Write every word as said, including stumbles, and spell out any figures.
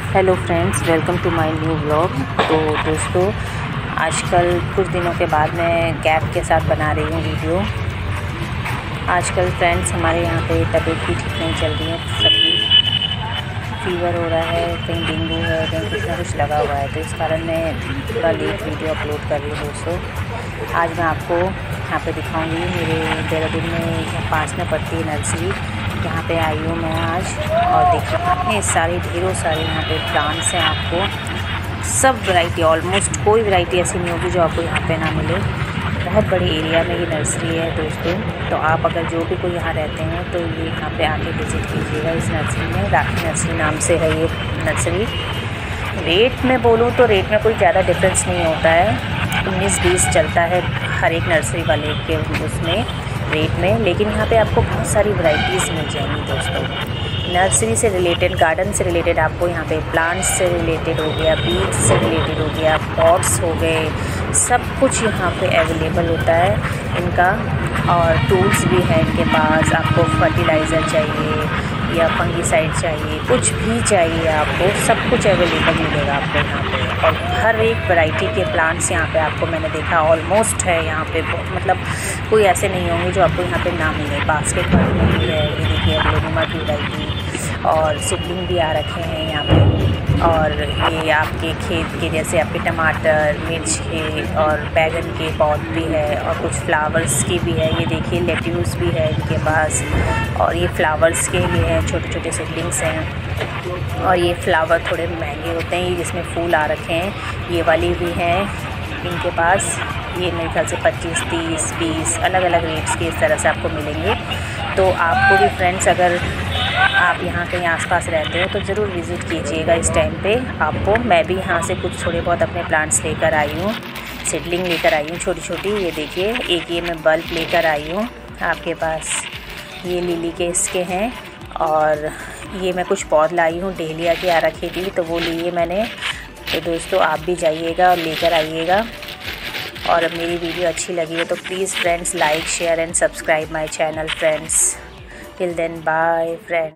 Hello friends, welcome to my new blog. तो दोस्तों, आजकल कुछ दिनों के बाद मैं गैप के साथ बना रही हूँ वीडियो। आजकल फ्रेंड्स हमारे यहाँ पे तबीयत भी ठीक नहीं चल रही है, सबकी फीवर हो रहा है, कहीं डेंगू है, कहीं कुछ ना कुछ लगा हुआ है। तो इस कारण मैं थोड़ा लेट वीडियो अपलोड कर रही हूँ दोस्तों। आज मैं आपको यहाँ पे दिखाऊंगी, मेरे देहरादून में पास में पड़ती है नर्सरी, यहाँ पे आई हूँ मैं आज। और देखिए इतने सारे ढेरों सारे यहाँ पे प्लांट्स हैं। आपको सब वैरायटी, ऑलमोस्ट कोई वैरायटी ऐसी नहीं होगी जो आपको यहाँ पे ना मिले। बहुत बड़े एरिया में ये नर्सरी है दोस्तों। तो आप अगर जो भी कोई यहाँ रहते हैं तो ये यहाँ पे आके विज़िट कीजिएगा। इस नर्सरी में राखी नर्सरी नाम से है ये नर्सरी। रेट में बोलूँ तो रेट में कोई ज़्यादा डिफरेंस नहीं होता है, उन्नीस बीस चलता है हर एक नर्सरी वाले के उसमें रेट में। लेकिन यहाँ पे आपको बहुत सारी वैरायटीज़ मिल जाएंगी दोस्तों। नर्सरी से रिलेटेड, गार्डन से रिलेटेड, आपको यहाँ पे प्लांट्स से रिलेटेड हो गया, बीज से रिलेटेड हो गया, पॉट्स हो गए, सब कुछ यहाँ पे अवेलेबल होता है इनका। और टूल्स भी है इनके पास। आपको फर्टिलाइज़र चाहिए या फंगीसाइड चाहिए, कुछ भी चाहिए आपको, सब कुछ अवेलेबल मिलेगा आपको यहाँ पे। और हर एक वैरायटी के प्लांट्स यहाँ पे आपको, मैंने देखा ऑलमोस्ट है यहाँ पे, मतलब कोई ऐसे नहीं होंगे जो आपको यहाँ पे ना मिले। बास्केट वाली में भी है, ये देखिए एग्लोनिमा की वैरायटी, और सीडलिंग भी आ रखे हैं यहाँ पे। और ये आपके खेत के जैसे आपके टमाटर, मिर्च के और बैगन के पौध भी है, और कुछ फ्लावर्स की भी है। ये देखिए लेट्यूस भी है इनके पास, और ये फ्लावर्स के लिए हैं, छोटे छोटे सीडलिंग्स हैं। और ये फ्लावर थोड़े महंगे होते हैं, ये जिसमें फूल आ रखे हैं, ये वाली भी हैं इनके पास। ये मेरे ख्याल से पच्चीस तीस बीस अलग अलग रेट्स के इस तरह से आपको मिलेंगे। तो आपको भी फ्रेंड्स, अगर आप यहाँ कहीं आसपास रहते हो तो ज़रूर विज़िट कीजिएगा इस टाइम पे आपको। मैं भी यहाँ से कुछ थोड़े बहुत अपने प्लांट्स लेकर आई हूँ, सीडलिंग लेकर आई हूँ छोटी छोटी। ये देखिए, एक ये मैं बल्ब लेकर आई हूँ आपके पास, ये लिली के इसके हैं। और ये मैं कुछ पौध लाई हूँ, डेलिया की आ रखी थी तो वो लिए मैंने। तो दोस्तों आप भी जाइएगा और लेकर आइएगा। और अब मेरी वीडियो अच्छी लगी है तो please friends like share and subscribe my channel friends. Till then bye friends.